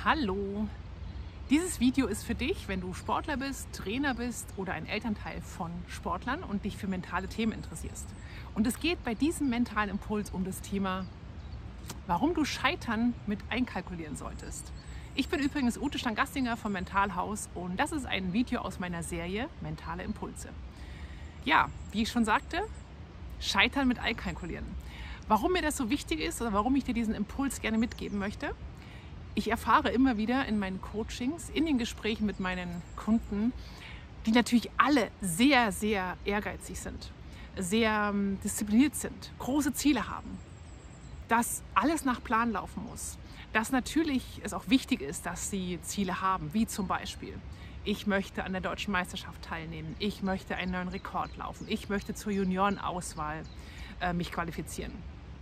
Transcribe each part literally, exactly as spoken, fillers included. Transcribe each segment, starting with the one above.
Hallo! Dieses Video ist für dich, wenn du Sportler bist, Trainer bist oder ein Elternteil von Sportlern und dich für mentale Themen interessierst. Und es geht bei diesem mentalen Impuls um das Thema, warum du Scheitern mit einkalkulieren solltest. Ich bin übrigens Ute Stangastinger vom Mentalhaus und das ist ein Video aus meiner Serie Mentale Impulse. Ja, wie ich schon sagte, Scheitern mit einkalkulieren. Warum mir das so wichtig ist oder warum ich dir diesen Impuls gerne mitgeben möchte? Ich erfahre immer wieder in meinen Coachings, in den Gesprächen mit meinen Kunden, die natürlich alle sehr, sehr ehrgeizig sind, sehr ähm, diszipliniert sind, große Ziele haben, dass alles nach Plan laufen muss, dass natürlich es auch wichtig ist, dass sie Ziele haben, wie zum Beispiel, ich möchte an der Deutschen Meisterschaft teilnehmen, ich möchte einen neuen Rekord laufen, ich möchte zur Juniorenauswahl äh, mich qualifizieren.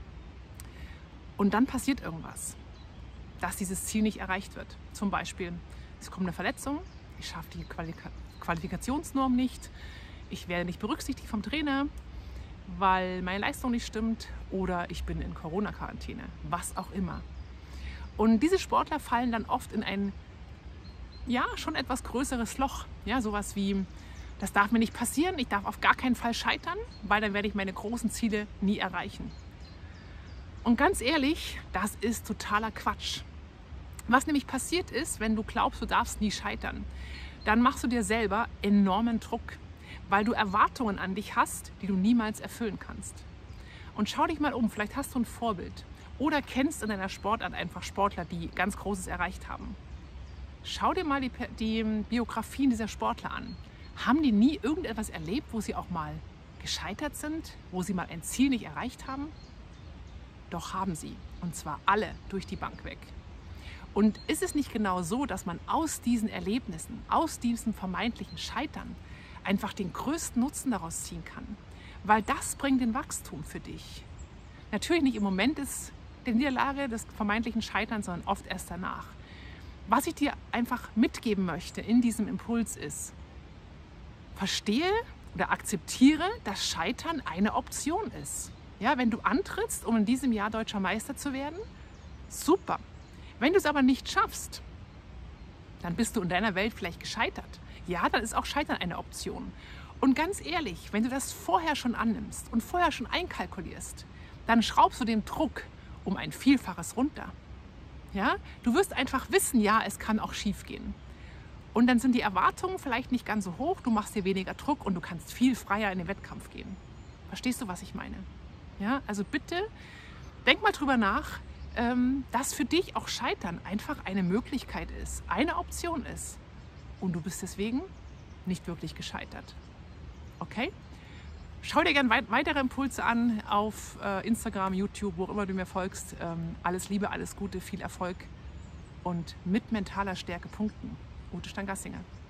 Und dann passiert irgendwas, dass dieses Ziel nicht erreicht wird. Zum Beispiel, es kommt eine Verletzung, ich schaffe die Qualika- Qualifikationsnorm nicht, ich werde nicht berücksichtigt vom Trainer, weil meine Leistung nicht stimmt oder ich bin in Corona-Quarantäne, was auch immer. Und diese Sportler fallen dann oft in ein, ja, schon etwas größeres Loch. Ja, sowas wie, das darf mir nicht passieren, ich darf auf gar keinen Fall scheitern, weil dann werde ich meine großen Ziele nie erreichen. Und ganz ehrlich, das ist totaler Quatsch. Was nämlich passiert ist, wenn du glaubst, du darfst nie scheitern, dann machst du dir selber enormen Druck, weil du Erwartungen an dich hast, die du niemals erfüllen kannst. Und schau dich mal um, vielleicht hast du ein Vorbild oder kennst in deiner Sportart einfach Sportler, die ganz Großes erreicht haben. Schau dir mal die, die Biografien dieser Sportler an. Haben die nie irgendetwas erlebt, wo sie auch mal gescheitert sind, wo sie mal ein Ziel nicht erreicht haben? Doch haben sie, und zwar alle durch die Bank weg. Und ist es nicht genau so, dass man aus diesen Erlebnissen, aus diesem vermeintlichen Scheitern einfach den größten Nutzen daraus ziehen kann? Weil das bringt den Wachstum für dich. Natürlich nicht im Moment ist der Niederlage des vermeintlichen Scheiterns, sondern oft erst danach. Was ich dir einfach mitgeben möchte in diesem Impuls ist, verstehe oder akzeptiere, dass Scheitern eine Option ist. Ja, wenn du antrittst, um in diesem Jahr Deutscher Meister zu werden, super. Wenn du es aber nicht schaffst, dann bist du in deiner Welt vielleicht gescheitert. Ja, dann ist auch Scheitern eine Option. Und ganz ehrlich, wenn du das vorher schon annimmst und vorher schon einkalkulierst, dann schraubst du den Druck um ein Vielfaches runter. Ja, du wirst einfach wissen, ja, es kann auch schief gehen. Und dann sind die Erwartungen vielleicht nicht ganz so hoch, du machst dir weniger Druck und du kannst viel freier in den Wettkampf gehen. Verstehst du, was ich meine? Ja, also bitte denk mal drüber nach, dass für dich auch Scheitern einfach eine Möglichkeit ist, eine Option ist. Und du bist deswegen nicht wirklich gescheitert. Okay? Schau dir gerne weitere Impulse an auf Instagram, YouTube, wo auch immer du mir folgst. Alles Liebe, alles Gute, viel Erfolg und mit mentaler Stärke punkten. Ute Stangastinger.